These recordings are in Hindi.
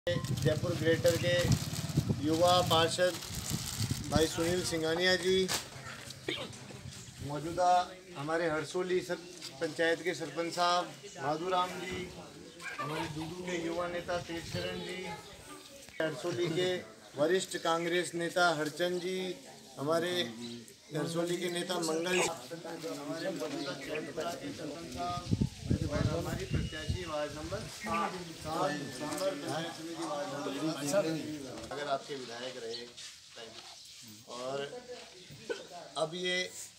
जयपुर ग्रेटर के युवा पार्षद भाई सुनील सिंघानिया जी, मौजूदा हमारे हरसोली पंचायत के सरपंच साहब माधुराम जी, हमारे दूदू के युवा नेता तेजशरण जी, हरसोली के वरिष्ठ कांग्रेस नेता हरचंद जी, हमारे हरसोली के नेता मंगल, हमारे मौजूदा चैनपुरा के सरपंच साहब, हमारी प्रत्याशी वार्ड नंबर 7 विधायक समिति वार्ड नंबर, अगर आपके विधायक रहे और अब ये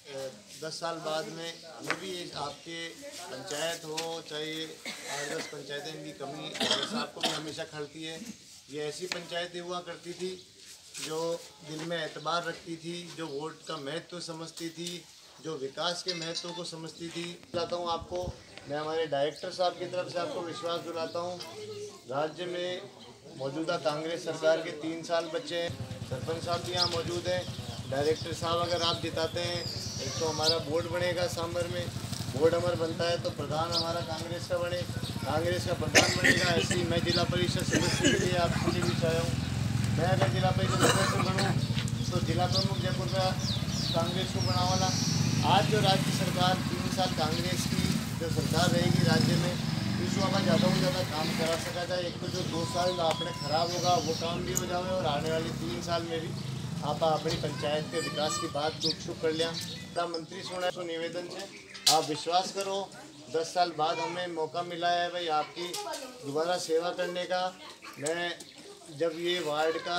10 साल बाद में हमें भी आपके पंचायत हो चाहे 8-10 पंचायतें, इनकी कमी आपको भी हमेशा खलती है। ये ऐसी पंचायतें हुआ करती थी जो दिल में एतबार रखती थी, जो वोट का महत्व समझती थी, जो विकास के महत्व को समझती थी। दिलाता हूँ आपको, मैं हमारे डायरेक्टर साहब की तरफ से आपको विश्वास दिलाता हूँ, राज्य में मौजूदा कांग्रेस सरकार के 3 साल बचे हैं। सरपंच साहब भी यहाँ मौजूद हैं। डायरेक्टर साहब अगर आप जिताते हैं, एक तो हमारा बोर्ड बनेगा सांबर में, बोर्ड अमर बनता है तो प्रधान हमारा कांग्रेस का बने, कांग्रेस का प्रधान बनेगा। ऐसे ही मैं जिला परिषद सदस्य के लिए आपके लिए भी चाह रहा हूँ, मैं अगर जिला परिषद सदस्य बनूँ तो जिला प्रमुख जयपुर का कांग्रेस को बना वाला। आज जो राज्य सरकार 3 साल कांग्रेस की जो सरकार रहेगी राज्य में, इसको हमें ज़्यादा से ज़्यादा काम करा सका जाए। एक तो जो 2 साल आपने खराब होगा वो काम भी हो जाए और आने वाले 3 साल में भी आप अपनी पंचायत के विकास की बात दुख सुख कर लिया। मंत्री सुना तो निवेदन है, आप विश्वास करो 10 साल बाद हमें मौका मिला है भाई आपकी दोबारा सेवा करने का। मैं जब ये वार्ड का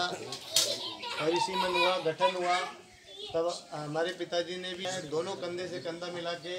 परिसीमन हुआ, गठन हुआ, तब हमारे पिताजी ने भी दोनों कंधे से कंधा मिला के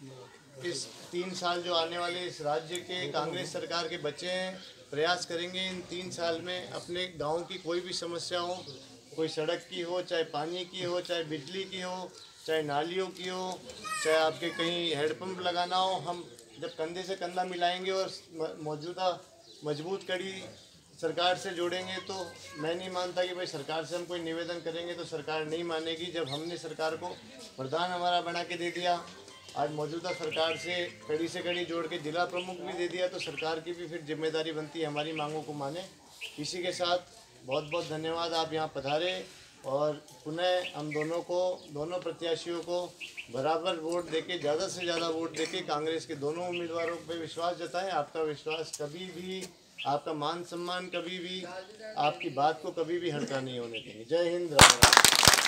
इस 3 साल जो आने वाले इस राज्य के कांग्रेस सरकार के बच्चे हैं, प्रयास करेंगे इन 3 साल में अपने गांव की कोई भी समस्या हो, कोई सड़क की हो, चाहे पानी की हो, चाहे बिजली की हो, चाहे नालियों की हो, चाहे आपके कहीं हेडपम्प लगाना हो, हम जब कंधे से कंधा मिलाएंगे और मौजूदा मजबूत कड़ी सरकार से जोड़ेंगे तो मैं नहीं मानता कि भाई सरकार से हम कोई निवेदन करेंगे तो सरकार नहीं मानेगी। जब हमने सरकार को प्रधान हमारा बना के दे दिया, आज मौजूदा सरकार से कड़ी जोड़ के जिला प्रमुख भी दे दिया, तो सरकार की भी फिर जिम्मेदारी बनती है हमारी मांगों को माने। इसी के साथ बहुत बहुत धन्यवाद, आप यहाँ पधारे और पुनः हम दोनों प्रत्याशियों को बराबर वोट देके, ज़्यादा से ज़्यादा वोट देके कांग्रेस के दोनों उम्मीदवारों पे विश्वास जताएं। आपका विश्वास कभी भी, आपका मान सम्मान कभी भी, आपकी बात को कभी भी हल्का नहीं होने देंगे। जय हिंद।